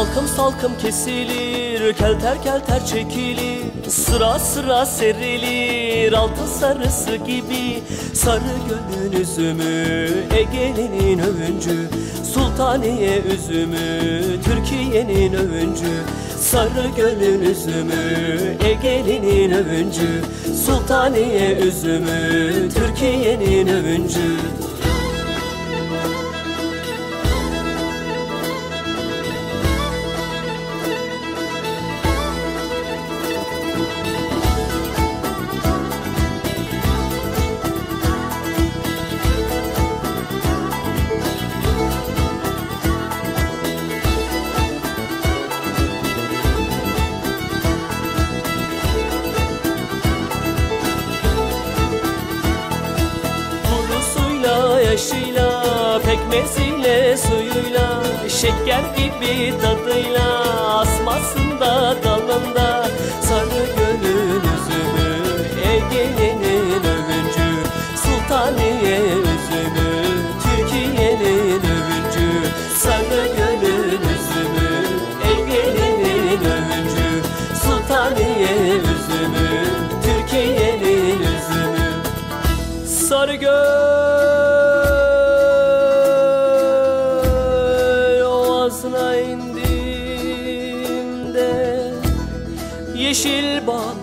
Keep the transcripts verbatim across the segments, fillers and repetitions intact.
Salkım salkım kesilir, kelter kelter çekilir, sıra sıra serilir altın sarısı gibi. Sarı gölün üzümü, Ege'nin övüncü, Sultaniye üzümü, Türkiye'nin övüncü. Sarı gölün üzümü, Ege'nin övüncü, Sultaniye üzümü, Türkiye'nin övüncü. Yaşıyla, pekmeziyle, suyuyla, şeker gibi tadıyla, asmasında dalında. Sarı gölün üzümü, Ege'nin övüncü, Sultaniye üzümü, Türkiye'nin övüncü. Sarı gölün üzümü, Ege'nin övüncü, Sultaniye üzümü, Türkiye'nin üzümü. Sarı göl indiğimde yeşil bağlar,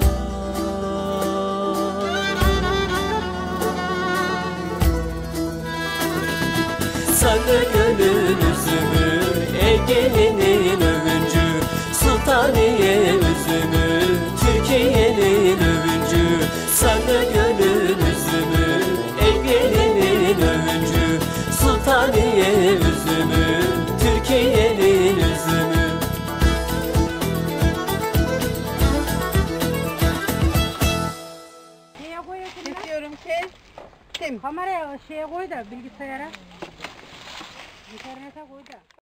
sarı gölün üzümü, Ege'nin övüncü, Sultaniye üzümü, Türkiye'nin övüncü. Sarı gölün üzümü, Ege'nin övüncü, Sultaniye üzümü, Türkiye'nin üzümü. Şeye koy eline. Çekiyorum kes. Tim. Kameraya şeye koy da bilgisayara. İnternete koy da.